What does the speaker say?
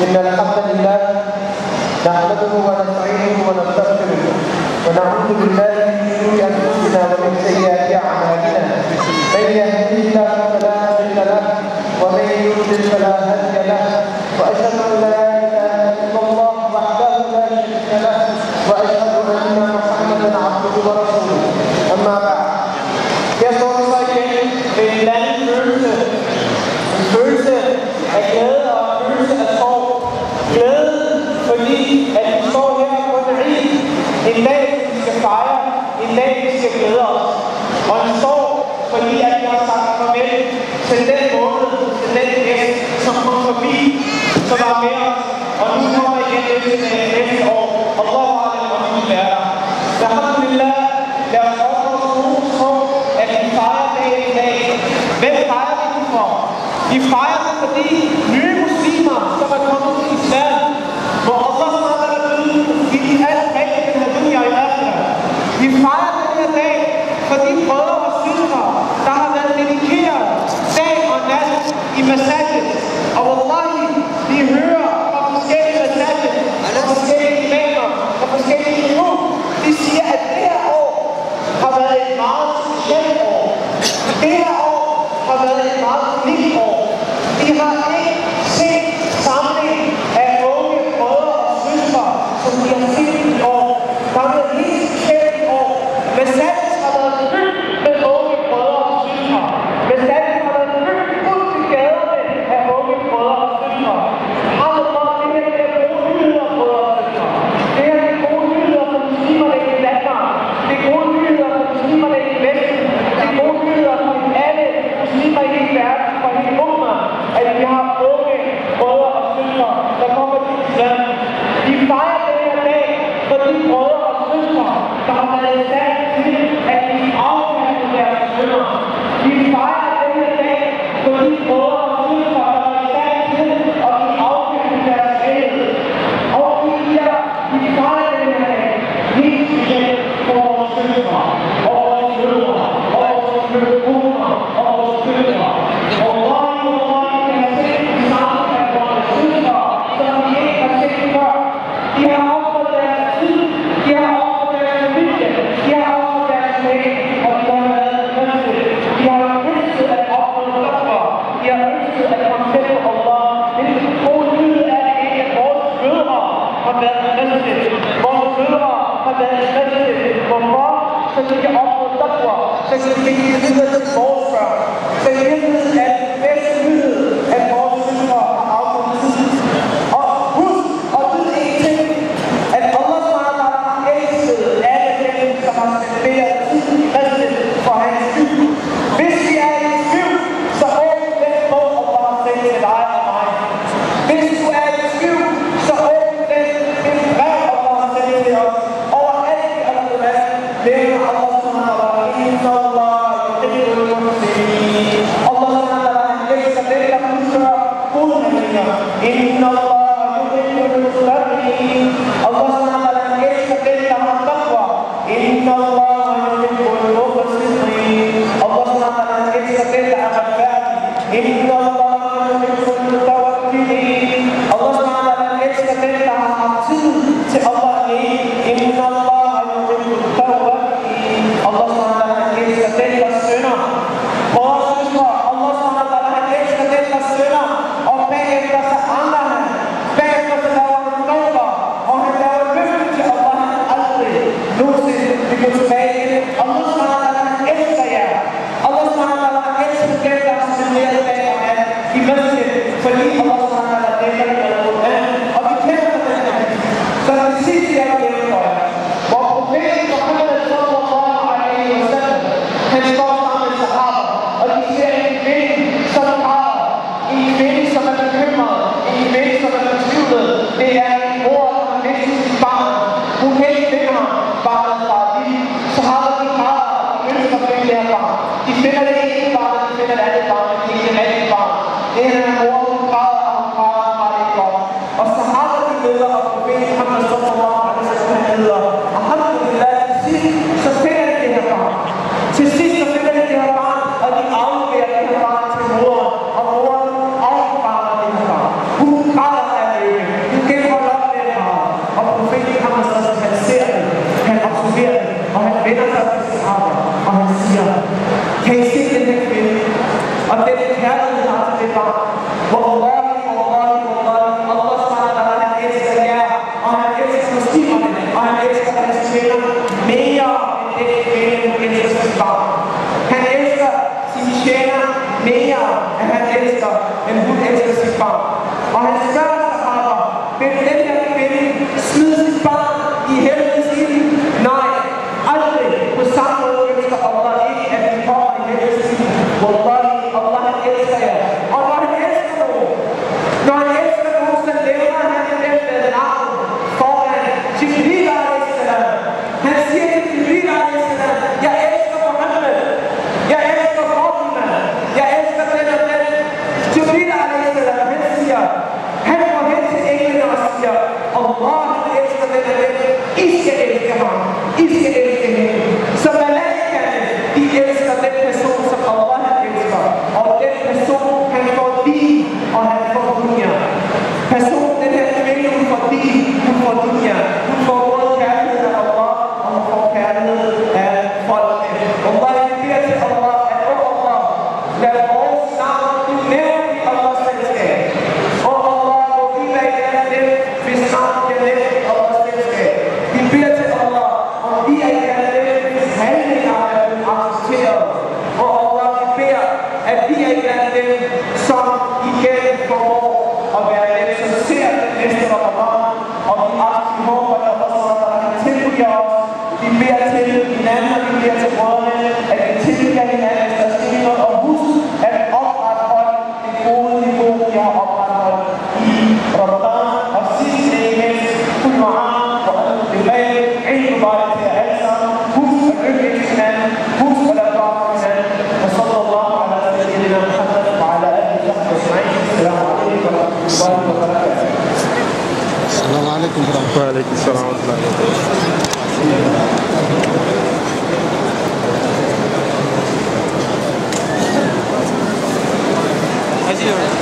إن الحمد لله نحمده ونستعينه ونستغفره ونعوذ بالله من شرور أنفسنا ومن سيئات أعمالنا من يهده الله فلا مضل له ومن يضلل فلا هادي له وأشهد أن لا إله إلا الله وحده لا شريك له وأشهد أن محمدا عبده ورسوله أما بعد. Jeg står så igen med en eller anden følelse af glæde og en følelse af sorg. Glæde, fordi at vi står her på en Eid, en dag vi skal fejre, en dag vi skal glæde os. Og en sorg, fordi at vi har sagt farvel til den måned, til den gæst, som kom forbi, som var med os. Og nu kommer igen næste år. Allah har det, og vi vil være der. Alhamdulillah, lad os også tro, at vi fejrer dagen i dag. Hvem fejrer vi den for? Vi fejrer den, fordi nye muslimer, som er kommet til islam, hvor Allah har døde i de alle dage, den her dunya i Afrika. Vi fejrer den her dag, for de brødre og søstre, der har været dedikeret dag og nat i massaget. Og wallahi, vi hører fra forskellige massaget, fra forskellige imamer, fra forskellige imam, de siger, at det her år har været et meget specielt år. Det her år har været et meget unikt år. Vi har ikke set samling af unge brødre og søstre, som vi har set i år. Der har været et helt specielt år. Massaget har været fyldt med unge brødre og søstre. Massaget har været fyldt ud til gaderne af unge brødre og søstre. Det her er gode nyheder, brødre og søstre. Det her er gode nyheder for muslimerne i Danmark. Det er gode nyheder for muslimerne i Vesten. Det er gode nyheder for alle muslimer i hele verden, for hele umma, at vi har unge brødre og søstre, der kommer til islam. Vi fejrer den her dag for de brødre og søstre, der har været i stand til, at de afkaster deres sønner. Vi fejrer den her dag for de brødre og søstre, der har været i stand til, at de afkaster deres æde. Og vi fejrer den her dag helt specielt for vores søstre, og vores mødre, og vores mødre, og vores døtre. Og kan have set de samme af vores søstre, som vi ikke har set før. De har offret deres tid, de har offret deres familie, de har offret deres penge, og de har været ønsket. De har ønsket at offre døtre, de har ønsket at komme til Allah. Det er en god nyhed af det ikke, at vores mødre har været ønsket. Vores mødre har været ønsket. Hvorfor? Så de kan offre døtre, så de kan give videre til vores børn. Så i virkeligheden er det bedste nyhed, at vores søstre har affundet tid. Og husk og vide en ting, at Allah har elsket alle dem, som har spenderet tid i resten for hans skyld. Hvis vi er i tvivl, så åbn den bog, Allah har sendt til dig og mig. Hvis du er i tvivl, så åbn den brev, Allah har sendt til os. Over alt i andre verden, nævner Allah subhanahu wa ta'ala, inna Allah yuhibbul muhsinin. Allah subhanahu wa ta'ala elsker den, der udfører gode handlinger. Inna Allah yuhibbul muhsinin. Allah subhanahu wa ta'ala elsker den, der har taqwa. Inna Allah yuhibbul muhsinin. Allah subhanahu wa ta'ala elsker den, der er retfærdig. Inna Allah yuhibbul mutawakkilin. Allah subhanahu wa ta'ala elsker den, der har haft tid til Allah alene. Inna Allah yuhibbul mutawakkilin. Allah subhanahu wa ta'ala elsker den, der synder. Vores søstre, Allah subhanahu wa ta'ala elsker den, der synder. Og bagefter så andre han. Bagefter så laver han nummer. Og han laver løfte til Allah, han aldrig nogensinde vil gå tilbage i det. Allah subhanahu wa ta'ala elsker jer. Allah subhanahu wa ta'ala elsker dem, der har studeret dag og nat i masjid. Fordi Allah subhanahu wa ta'ala deler i Al-Quran. Og vi kender den her. Så det sidste jeg vil hjælpe for jer. Hvor profeten Muhammad sallallahu alaihi wa sallam, han står sammen med sahaba, og de ser en kvinde, som græder, en kvinde, som er bekymret, en kvinde, som er fortvivlet. Det er en mor, der har mistet sit barn. Hun kan ikke finde ham, barnet fra liv. Sahaba, de græder, og de ønsker at finde det her barn. De finder det ene barn, de finder det andet barn, de finder det rigtige barn. Det er en mor, hun græder, og hun græder, og har det ikke godt. Og sahaba, de møder, og profeten Muhammad sallallahu alaihi wa sallam, han hedder, alhamdulillah, til sidst, så finder de det her barn. Til sidst, så finder de det her barn, og de afleverer det her barn til moren, og moren affarer det her barn. Hun græder af det. vender sig til sahaba, og han siger, kan I se den her kvinde? Og den kærlighed har til det barn, hvor Allah han elsker jer, og han elsker muslimerne, og han elsker hans tjener mere end den kvinde, hun elsker sit barn. Han elsker sine tjener mere, end han elsker, end hun elsker sit barn. Og han spørger sahaba, vil den her kvinde smide sit barn i helvedes ild? Nej, aldrig. På samme måde ønsker Allah ikke, at vi kommer i helvedes ild. Wallahi, Allah han elsker jer. Og når han elsker nogen, så lever han dem med navn foran Jibril a.s. Han siger til Jibril a.s. jeg elsker Muhammad, jeg elsker Fatima, jeg elsker den og den. Jibril a.s. han siger, han går hen til englene og siger, Allah han elsker den og den. I skal elske ham, I skal elske hende. Så malaikerne, de elsker den person, som Allah han elsker. Og den person, han får din, og han får dunya. Personen, den her kvinde, hun får din, hun får dunya. Hun får både kærlighed af Allah, og hun får kærlighed af folket. Allah, vi beder til Allah, at Allah, lad vores navn blive nævnt i Allahs selskab. Og Allah, hvor vi være i deres dem, hvis navn bliver nævnt i Allahs selskab. Vi beder til Allah, om vi er i deres dem, hvis handlinger er blevet accepteret. Og Allah, vi beder, at vi er i deres dem, som igen formår at være dem, som ser den næste Ramadan, og vi håber, at Allah kan tilgive os. Vi beder til hinanden, og vi beder til brødrene, at vi tilgiver hinanden, hvis der sker noget, og husk at opretholde det gode niveau, vi har opretholdt i Ramadan. Og sidst ikke mindst, kullu aam og alle bevæg, Eid Mubarak til jer alle sammen. Husk at lykke hinanden, husk at lade bare for hinanden. Og sallallahu ala sayyidina Muhammad wa ala alihi wa sahbihi. Assalamu alaikum wa rahmatullahi wa barakatuh. السلام عليكم ورحمة الله. وعليكم السلام ورحمة الله وبركاته.